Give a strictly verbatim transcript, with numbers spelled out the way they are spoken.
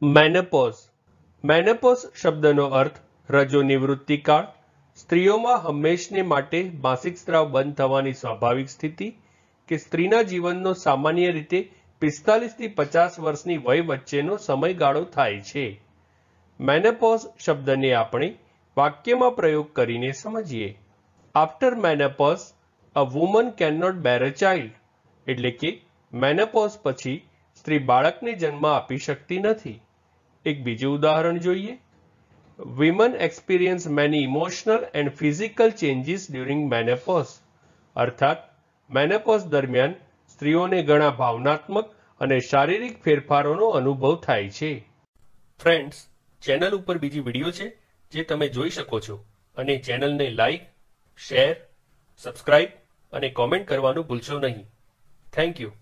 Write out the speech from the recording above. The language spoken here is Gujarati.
મેનોપોઝ મેનોપોઝ શબ્દનો અર્થ રજો નિવૃત્તિકાળ, સ્ત્રીઓમાં હંમેશને માટે માસિક સ્ત્રાવ બંધ થવાની સ્વાભાવિક સ્થિતિ કે સ્ત્રીના જીવનનો સામાન્ય રીતે પિસ્તાલીસ થી પચાસ વર્ષની વય વચ્ચેનો સમયગાળો થાય છે. મેનોપોઝ શબ્દને આપણે વાક્યમાં પ્રયોગ કરીને સમજીએ. After menopause a woman can not bear a child, એટલે કે મેનોપોઝ પછી સ્ત્રી બાળકને જન્મ આપી શકતી નથી. એક બીજું ઉદાહરણ જોઈએ. Women experience many emotional and physical changes during menopause, અર્થાત મેનોપોઝ દરમિયાન સ્ત્રીઓને ઘણા ભાવનાત્મક અને શારીરિક ફેરફારોનો અનુભવ થાય છે. ફ્રેન્ડ્સ, ચેનલ ઉપર બીજી વિડીયો છે જે તમે જોઈ શકો છો અને ચેનલને લાઈક, શેર, સબસ્ક્રાઇબ અને કોમેન્ટ કરવાનું ભૂલશો નહીં. Thank you.